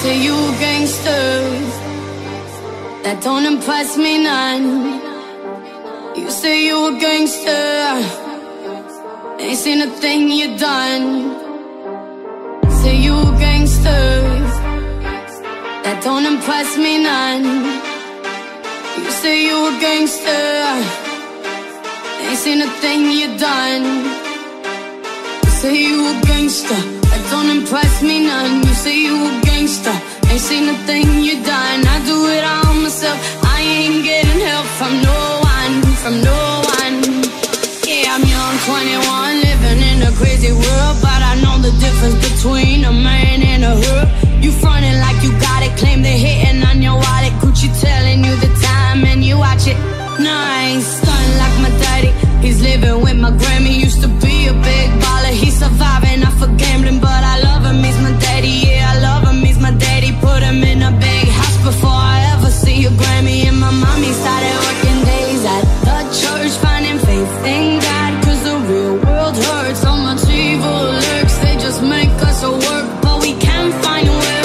say you a gangster, that don't impress me none. You say you a gangster, ain't seen a thing you done. Say you a gangster, that don't impress me none. You say you a gangster, ain't seen a thing you done. You say you a gangster, that don't impress me none. You say you a gangster, ain't seen a thing you done. I do it all myself, I ain't getting help from no one, from no one. Yeah, I'm young, 21, living in a crazy world, but I know the difference between a man and a her. You frontin' like you got it, claim they're hitting on your wallet. Gucci telling you the time and you watch it. No, I ain't stunning like my daddy, he's living with my Grammy. Used to be a big baller, he's surviving off of gambling, but I love him, he's my daddy. Yeah, I love him, he's my daddy. Put him in a big house before I ever see a Grammy. And my mommy started working days at the church, finding faith in God, cause the real world hurts. So much evil lurks, they just make us work, but we can't find where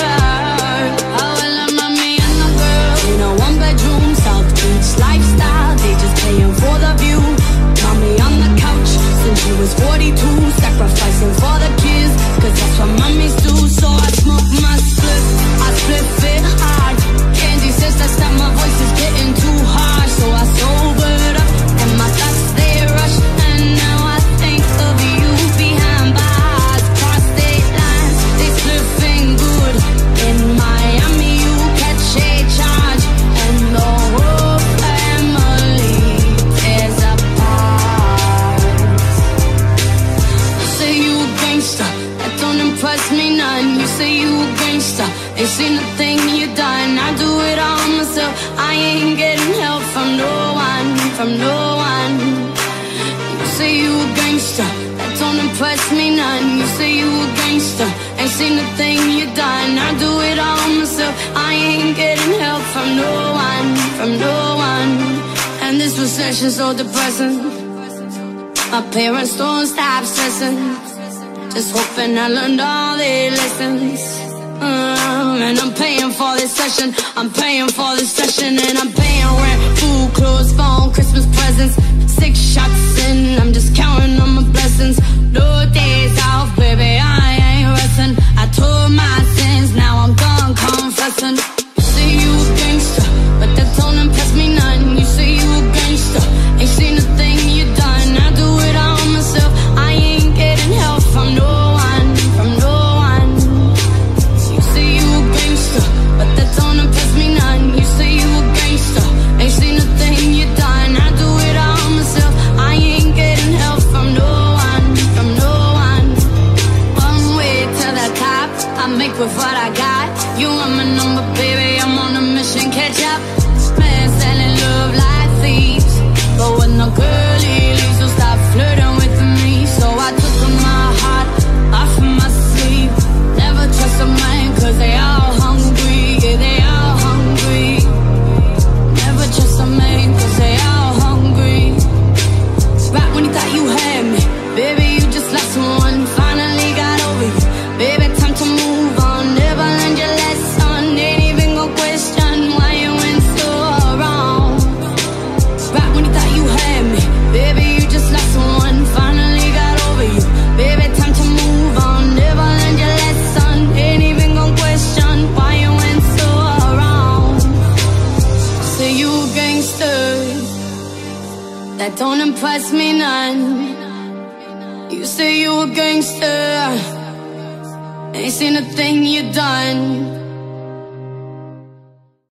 I love mommy and the girl in a one-bedroom South Beach lifestyle. They just paying for the view. Mommy on the couch since she was 42, sacrificing for the kids, cause that's what mommies do. So I smoke my split, I split it hard. Candy says that my voice is getting too hard, so I sobered up and my thoughts they rush. And now I think of you behind bars, cross state lines, they slipping good. In Miami you catch a charge, and the whole family tears apart. You say you a gangster, that don't impress me none. You say you a gangster, ain't seen a thing you done. I do it all myself, I ain't getting help from no one, from no one. You say you a gangster, that don't impress me none. You say you a gangster, ain't seen a thing you done. I do it all myself, I ain't getting help from no one, from no one. And this recession's so depressing, my parents don't stop stressing, just hoping I learned all their lessons. And I'm paying for this session, I'm paying for this session, and I'm paying rent, food, clothes, phone, Christmas presents. 6 shots in, I'm just counting on my blessings. No days off, baby, I ain't resting. I told my sins, now I'm done confessing. You say you a gangster, but that don't impress me none. You say you a gangster, ain't seen a thing you done. I do it all myself, I ain't getting help from no one, from no one. You say you a gangster, but that don't impress me none. You say you a gangster, ain't seen a thing you done. I do it all myself, I ain't getting help from no one, from no one. One way to the top, I make with what I got. You are my number, baby, I'm on a mission, catch up. Man selling love like thieves, but when the girlie leaves, so stop flirting with me. So I took my heart off my sleeve. Never trust a man, cause they all hungry, yeah, they all hungry. Never trust a man, cause they all hungry. Right when you thought you had me, baby, you just lost someone, finally got over you. Baby, time to move on, never learned your lesson. Ain't even gonna question why you went so wrong. Right when you thought you had me, baby, you just lost someone, finally got over you. Baby, time to move on, never learned your lesson. Ain't even gonna question why you went so wrong. Say you a gangster, that don't impress me none. You say you a gangster, ain't seen a thing you done.